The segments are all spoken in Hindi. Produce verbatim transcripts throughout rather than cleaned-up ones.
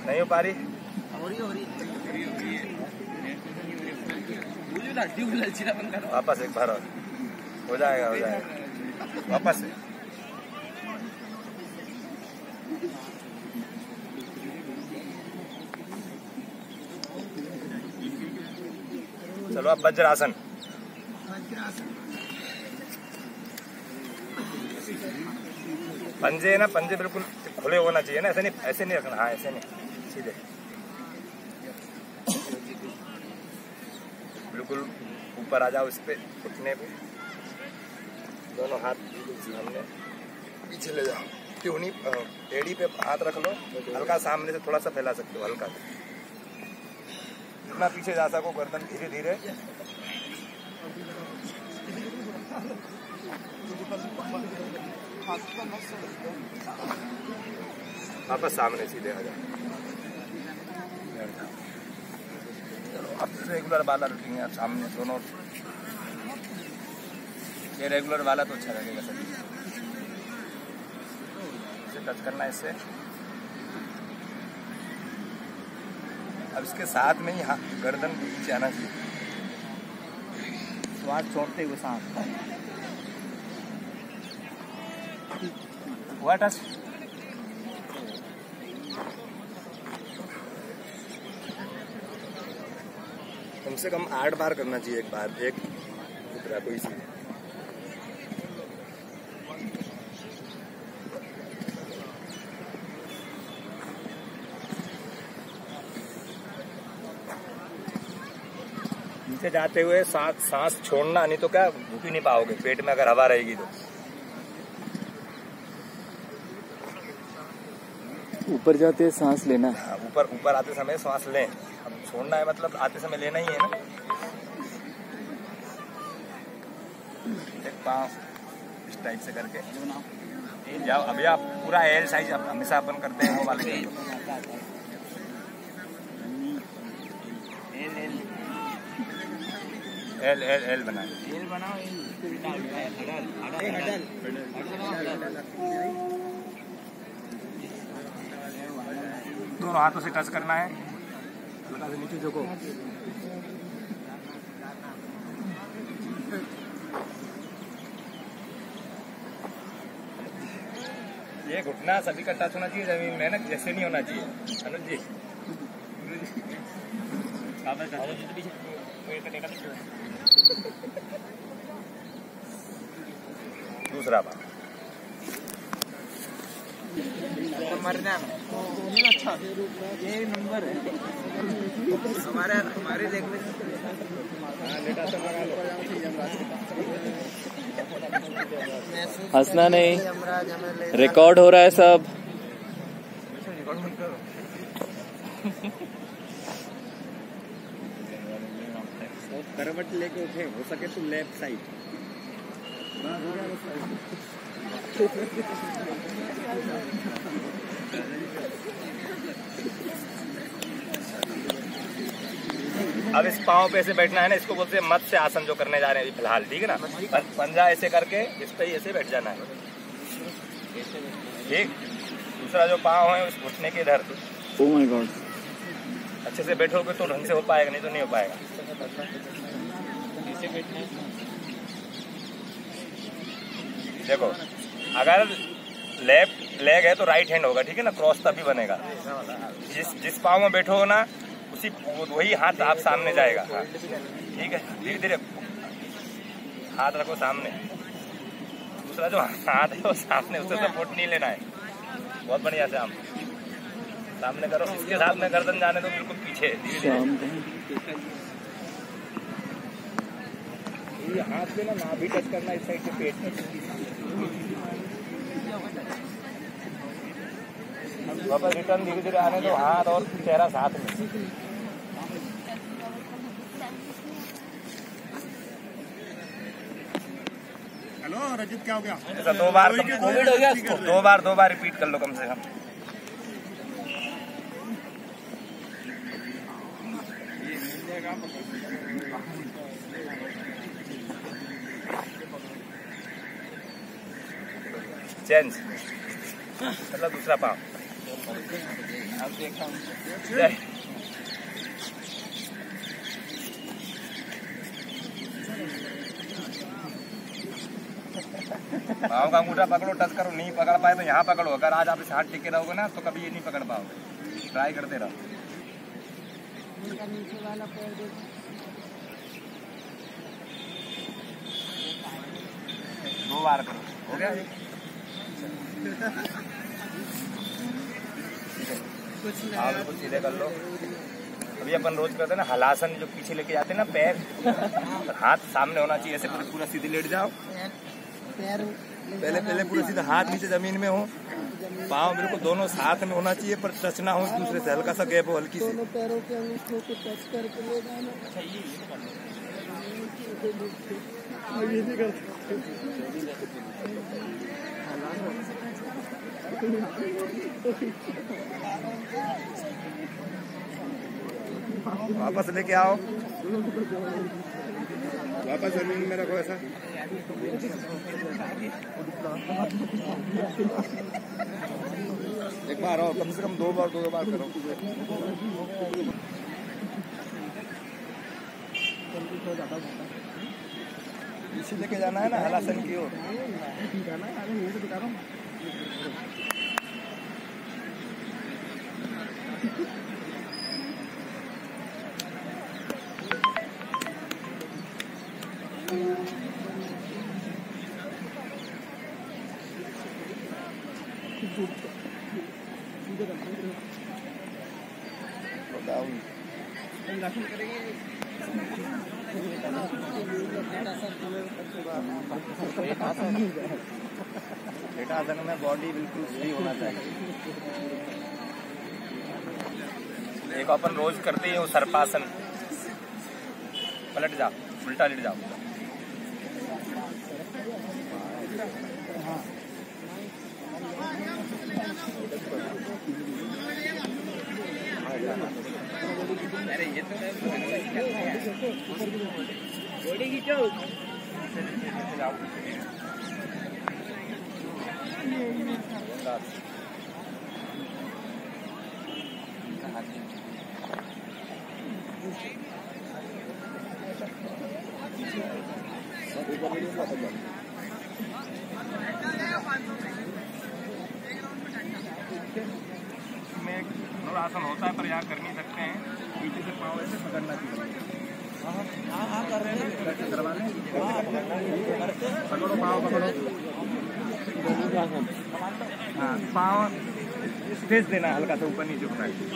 नहीं हो पा रही। हो रही हो रही वापस एक बार और हो जाएगा हो जाएगा वापस से। चलो अब वज्रासन। पंजे ना पंजे बिल्कुल खुले होना चाहिए ना, ऐसे नहीं ऐसे नहीं रखना। हाँ ऐसे नहीं, सीधे बिल्कुल ऊपर आ जाओ इस पे, घुटने पे दोनों हाथ सामने, पीछे ले जाओ, ट्यूनी एड़ी पे हाथ रख लो, हल्का सामने से थोड़ा सा फैला सकते हो, हल्का जितना पीछे जा सको गर्दन धीरे धीरे। वापस सामने सीधे आ जाओ। चलो अब रेगुलर वाला रूटीन है सामने दोनों। ये रेगुलर वाला तो अच्छा लगेगा सभी। इसे टच करना है इससे। अब इसके साथ में ही हाँ गर्दन पीछे आना चाहिए, श्वास छोड़ते हुए सांस। हुआ टच। कम से कम आठ बार करना चाहिए एक बार, एक मुद्रा कोई सी। नीचे जाते हुए सांस सांस छोड़ना, नहीं तो क्या भूख ही नहीं पाओगे पेट में अगर हवा रहेगी तो। ऊपर जाते सांस लेना। हाँ, ऊपर ऊपर आते समय सांस लें। अब छोड़ना है मतलब आते समय लेना ही है ना। एक पाँव इस टाइप से करके जाओ। अभी आप पूरा एल साइज हमेशा अपन करते हैं वो वाले। एल एल एल बनाओ, एल बनाओ। दोनों हाथों से टच करना है, थोड़ा सा नीचे झुको। ये घुटना सभी का टच होना चाहिए जमीन में ना, जैसे नहीं होना चाहिए। अनुज जी दूसरा बात मरना अच्छा, ये नंबर है हमारे हमारे देखने। हंसना नहीं, रिकॉर्ड हो रहा है सब। करवट लेके उठे, हो सके तो लेफ्ट साइड। अब इस पाँव पे ऐसे बैठना है ना, इसको बोलते हैं मत्स्य आसन जो करने जा रहे हैं फिलहाल, ठीक है ना। पंजा ऐसे करके इस पे ही ऐसे बैठ जाना है, ठीक। दूसरा जो पाँव है उस घुटने के इधर। ओह माय गॉड, अच्छे से बैठोगे तो ढंग से हो पाएगा, नहीं तो नहीं हो पाएगा। देखो अगर लेफ्ट लेग है तो राइट हैंड होगा, ठीक है ना, क्रॉस तभी बनेगा। जिस जिस पाँव में बैठो हो ना उसी वही हाथ आप सामने जाएगा। हाँ ठीक है, धीरे धीरे हाथ रखो सामने। दूसरा जो हाथ है वो सामने, उससे सपोर्ट नहीं लेना है। बहुत बढ़िया से आप सामने करो, इसके साथ में गर्दन जाने दो बिल्कुल पीछे। धीरे धीरे हाथ पे ना नाभि टच करना इस साइड से पेट में। वापस रिटर्न धीरे धीरे आने दो, हाथ और चेहरा साथ में। हेलो रजित, क्या हो गया? ऐसा दो बार कोविड हो गया इसको, दो बार दो बार रिपीट कर लो कम से कम। चेंज मतलब दूसरा पाँव। अब देखा जय। पाँव का अंगूठा पकड़ो, टच करो, नहीं पकड़ पाए तो यहाँ पकड़ो। अगर आज आप इस हाथ टिके रहोगे ना तो कभी ये नहीं पकड़ पाओगे। ट्राई करते रहो। नीचे वाला पैर देखो। दो बार करो, हो गया? हाँ बिल्कुल सीधे कर लो। अभी अपन रोज करते हैं ना हलासन, जो पीछे लेके जाते हैं ना पैर, हाथ सामने होना चाहिए, ऐसे पूरा सीधे लेट जाओ। पहले पहले पूरा सीधा हाथ नीचे जमीन में हो, पाँव बिल्कुल दोनों साथ में होना चाहिए, पर टच ना हो दूसरे से, हल्का सा गैप हो, हल्की सी। दोनों पैरों के अंगूठों को टच करके ले जाना। वापस लेके आओ, वापस जमीन में रखो ऐसा। एक बार और, कम से कम दो बार दो बार करो। पीछे लेके जाना है ना हलासन की ओर। लेटासन में बॉडी बिल्कुल फ्री होना चाहिए। एक अपन रोज करते हैं वो सर्पासन। पलट जाओ, उल्टा लेट जाओ। अरे ये तो बॉडी खींचो। में एक आसन होता है पर यहाँ कर नहीं सकते हैं। पीछे से पाँव ऐसे पकड़ना चाहिए। हाँ हाँ कर रहे हैं, करवा लें। पकड़ो पाँव, पकड़ो। हाँ पाँव स्पेस देना, हल्का सा ऊपर नीचे उठना है।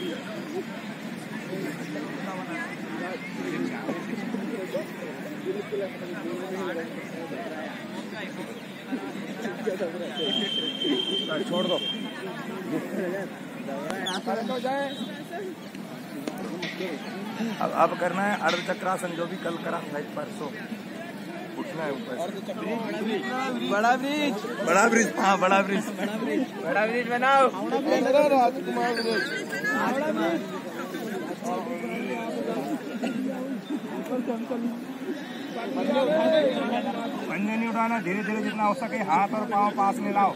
छोड़ दो। अब अब करना है अर्ध चक्रासन, जो भी कल करा साइड पर। सो उठना है ऊपर। बड़ा ब्रिज, बड़ा ब्रिज, हाँ बड़ा ब्रिज, बड़ा ब्रिज बनाओ। राजकुमार ब्रिज। पंजे नहीं उठाना, धीरे धीरे जितना हो सके हाथ और पाँव पास में लाओ।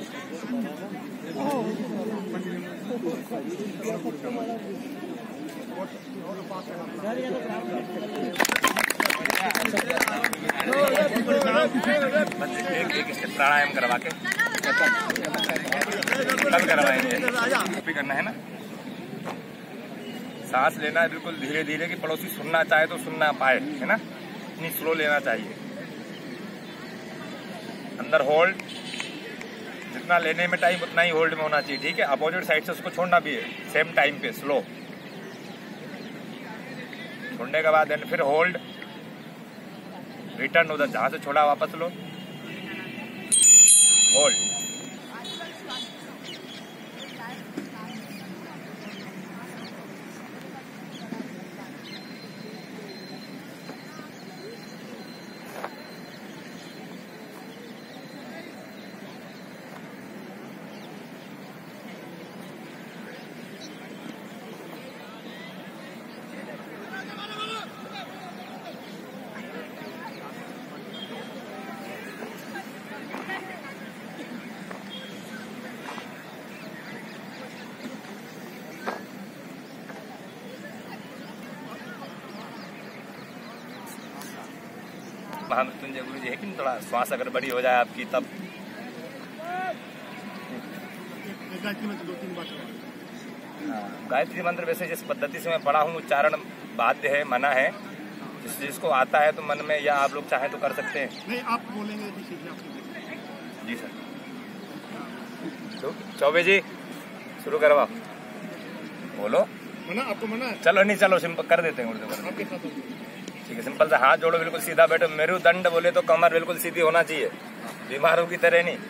एक एक स्टेप प्राणायाम करवा के कल करवाएंगे। भी करना है ना, सांस लेना है बिल्कुल धीरे धीरे, कि पड़ोसी सुनना चाहे तो सुन ना पाए, है ना। इतनी स्लो लेना चाहिए। अंदर होल्ड, जितना लेने में टाइम उतना ही होल्ड में होना चाहिए, ठीक है। अपोजिट साइड से उसको छोड़ना भी है सेम टाइम पे, स्लो। छोड़ने के बाद फिर होल्ड, रिटर्न उधर जहां से छोड़ा वापस लो, होल्ड। महामृत्युंजय गुरु जी है कि नहीं, थोड़ा श्वास अगर बड़ी हो जाए आपकी तब एक गायत्री में तो दो तीन बार चला। गायत्री मंत्र वैसे जिस पद्धति से मैं पढ़ा हूँ उच्चारण बाध्य है, मना है। जिस जिसको आता है तो मन में, या आप लोग चाहें तो कर सकते हैं। नहीं, आप बोलेंगे जी, सीधे आपसे जी सर। तो चौबे जी शुरू करवाओ, बोलो। मना, आपको मना है? चलो नहीं, चलो सिंपल कर देते हैं उर्दू में। आपके साथ होगी। ठीक है, सिंपल से हाथ जोड़ो, बिल्कुल सीधा बैठो। मेरुदंड बोले तो कमर बिल्कुल सीधी होना चाहिए, बीमारों की तरह नहीं।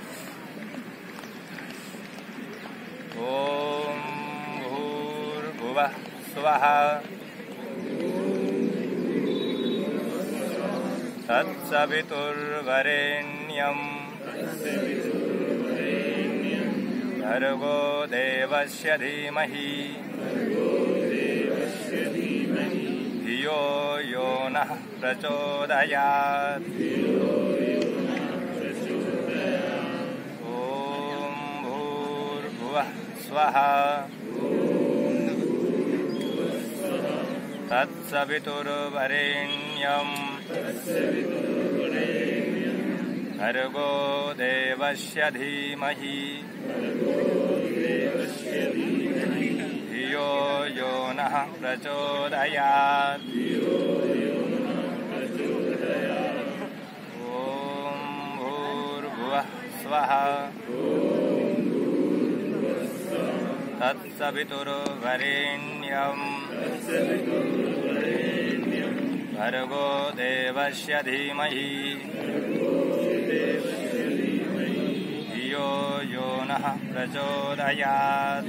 ओम भूर्भुवः स्वः तत्सवितुर्वरेण्यं भर्गो देवस्य धीमहि धियो यो नः प्रचोदयात्। ओम भूर्भुवः स्वः तत्सवितुर्वरेण्यं भर्गो देवस्य धीमहि धियो यो नः प्रचोदयात्। ओम भूर्भुवः स्वः तत्सवितुर्वरेण्यं भर्गो देवस्य धीमहि धियो यो नः प्रचोदयात्।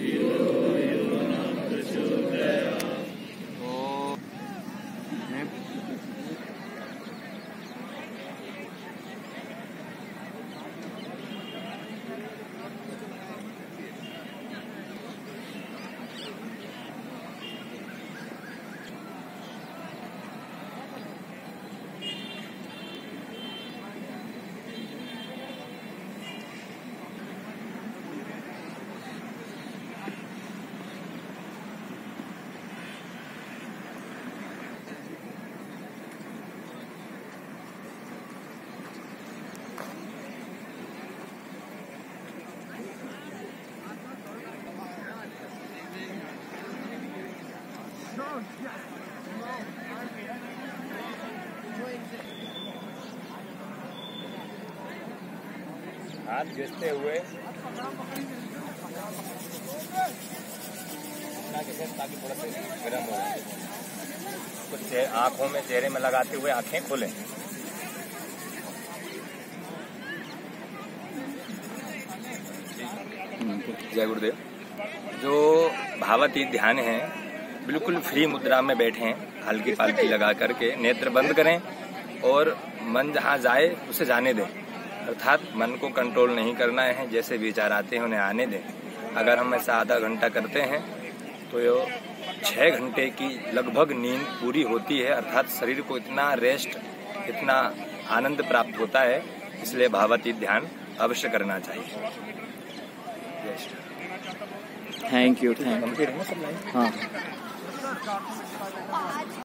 हाथ घिसते हुए ताकि थोड़ा सा गर्म हो जाए। कुछ आंखों में, चेहरे में लगाते हुए आंखें खोलें। जय गुरुदेव। जो भावातीत ध्यान है, बिल्कुल फ्री मुद्रा में बैठें, हल्की पालकी लगा करके नेत्र बंद करें और मन जहाँ जाए उसे जाने दें। अर्थात मन को कंट्रोल नहीं करना है, जैसे विचार आते हैं उन्हें आने दें। अगर हम ऐसा आधा घंटा करते हैं तो ये छः घंटे की लगभग नींद पूरी होती है। अर्थात शरीर को इतना रेस्ट, इतना आनंद प्राप्त होता है। इसलिए भावातीत ध्यान अवश्य करना चाहिए। Thank you, thank you. हाँ।